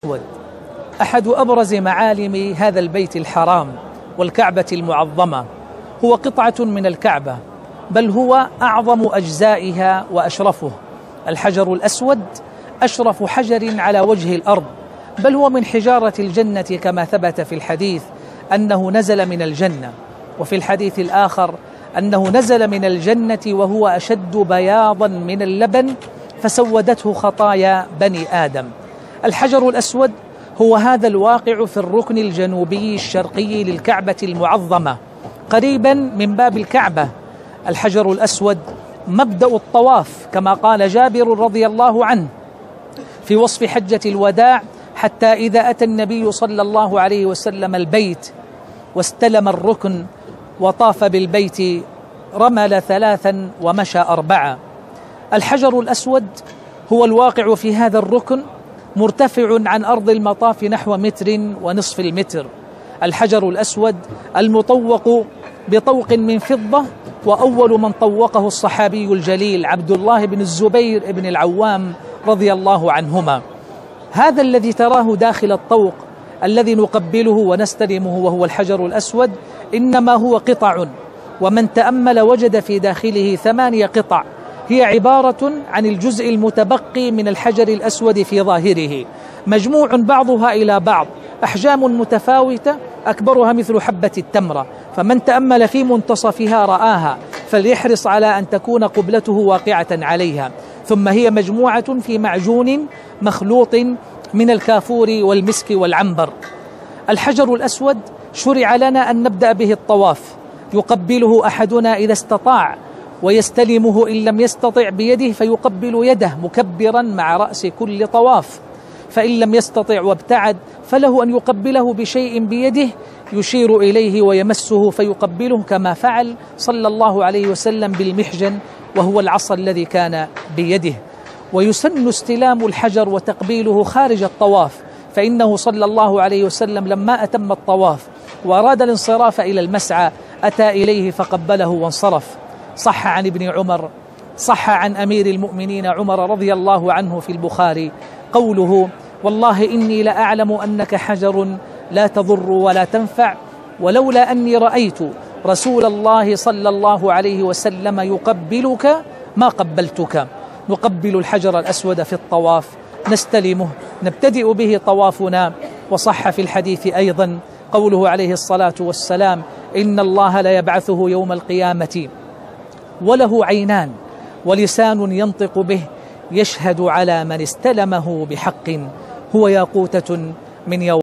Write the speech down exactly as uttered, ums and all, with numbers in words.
أحد أبرز معالم هذا البيت الحرام والكعبة المعظمة هو قطعة من الكعبة، بل هو أعظم أجزائها وأشرفه. الحجر الأسود أشرف حجر على وجه الأرض، بل هو من حجارة الجنة كما ثبت في الحديث أنه نزل من الجنة، وفي الحديث الآخر أنه نزل من الجنة وهو أشد بياضا من اللبن فسودته خطايا بني آدم. الحجر الأسود هو هذا الواقع في الركن الجنوبي الشرقي للكعبة المعظمة قريبا من باب الكعبة. الحجر الأسود مبدأ الطواف كما قال جابر رضي الله عنه في وصف حجة الوداع: حتى إذا أتى النبي صلى الله عليه وسلم البيت واستلم الركن وطاف بالبيت رمل ثلاثا ومشى أربعة. الحجر الأسود هو الواقع في هذا الركن مرتفع عن أرض المطاف نحو متر ونصف المتر. الحجر الأسود المطوق بطوق من فضة، وأول من طوقه الصحابي الجليل عبد الله بن الزبير بن العوام رضي الله عنهما. هذا الذي تراه داخل الطوق الذي نقبله ونستلمه وهو الحجر الأسود إنما هو قطع، ومن تأمل وجد في داخله ثمانية قطع هي عبارة عن الجزء المتبقي من الحجر الأسود في ظاهره، مجموع بعضها إلى بعض، أحجام متفاوتة أكبرها مثل حبة التمرة، فمن تأمل في منتصفها رآها، فليحرص على أن تكون قبلته واقعة عليها. ثم هي مجموعة في معجون مخلوط من الكافور والمسك والعنبر. الحجر الأسود شرع لنا أن نبدأ به الطواف، يقبله أحدنا إذا استطاع، ويستلمه إن لم يستطع بيده فيقبل يده مكبرا مع رأس كل طواف، فإن لم يستطع وابتعد فله أن يقبله بشيء بيده يشير إليه ويمسه فيقبله، كما فعل صلى الله عليه وسلم بالمحجن وهو العصا الذي كان بيده. ويسن استلام الحجر وتقبيله خارج الطواف، فإنه صلى الله عليه وسلم لما أتم الطواف وأراد الانصراف إلى المسعى أتى إليه فقبله وانصرف. صح عن ابن عمر صح عن أمير المؤمنين عمر رضي الله عنه في البخاري قوله: والله إني لأعلم أنك حجر لا تضر ولا تنفع، ولولا أني رأيت رسول الله صلى الله عليه وسلم يقبلك ما قبلتك. نقبل الحجر الأسود في الطواف، نستلمه، نبتدئ به طوافنا. وصح في الحديث أيضا قوله عليه الصلاة والسلام: إن الله لا يبعثه يوم القيامة وله عينان ولسان ينطق به يشهد على من استلمه بحق، هو ياقوتة من يوم